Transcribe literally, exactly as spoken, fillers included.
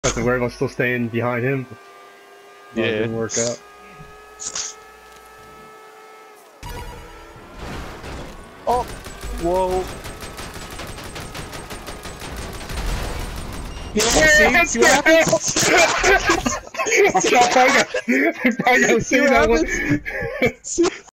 Because the werewolf's still staying behind him. Yeah. It didn't work out. Oh! Whoa! Yeah, see, see what happens? I'm not gonna see that one.